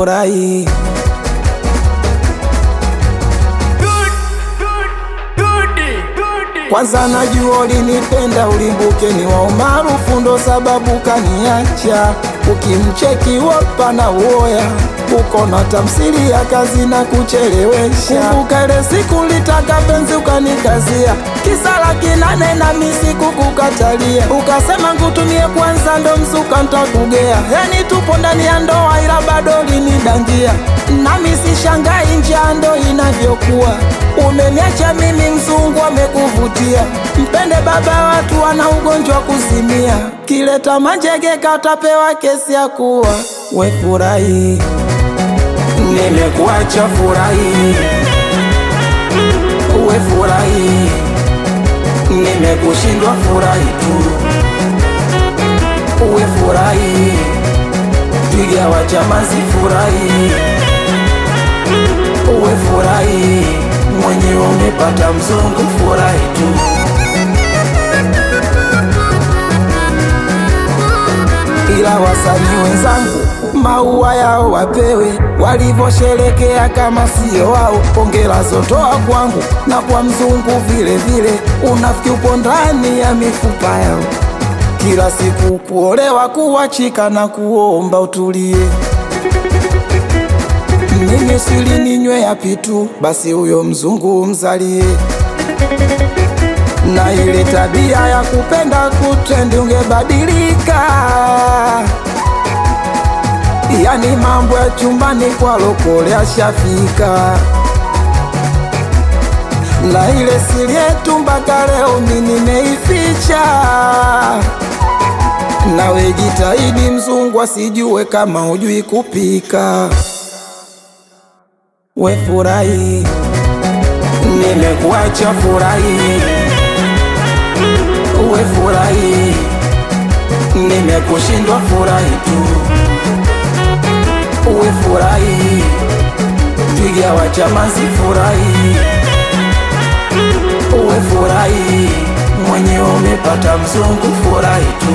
Furahi. Kwanza najua ulinipenda ulimbuke ni wa umaarufu ndo sababu kaniacha. Ukimcheki wapa na uoya uko na tamsiri ya kazi na kuchelewesha. Kumbuka ile siku litaka penzi ukanikazia, kisala kinane na misiku kukatalia. Ukasema ngutumie kwanza ndo msuka ntakugea. Yani tupo ndani ya ndoa ila bado linidangia. Nami sishangai njia ndo inavyokuwa. Umeniacha mimi mzungu amekuvutia. Mpende baba watu wana ugonjwa kuzimia. Kileta manjegeka utapewa kesi ya kuwa. We Furahi, nimekuacha Furahi. We Furahi, nimekushindwa Furahi tu. We Furahi, piga wachamazi Furahi. We Furahi, mwenyewe umepata mzungu Furahi tu. Ila wasanii wenzangu maua yao wapewe, walivosherekea kama sio wao. Pongela zotoa kwangu na kwa mzungu vile vile. Unafiki upo ndani ya mifupa yao. Kila siku kuolewa kuachika na kuomba utulie. Mimi sili ninywe ya pitu, basi huyo mzungu mzalie. Na ile tabia ya kupenda kutrendi ungebadilika. Yani mambo ya chumbani kwa lokole ashafika. Na ile siri yetu mpaka leo mimi nimeificha. Nawe jitahidi mzungu asijue kama hujui kupika. We Furahi, nimekuacha Furahi. We Furahi, nimekushindwa Furahi tu. We Furahi, piga wachamazi Furahi. We Furahi, mwenyewe umepata mzungu Furahi tu.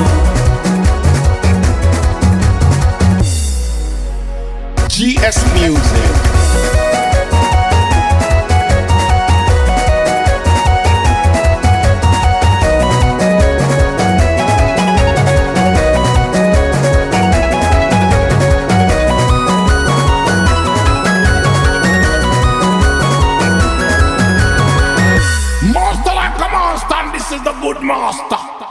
GS Music. Master like a monster, and this is the good master.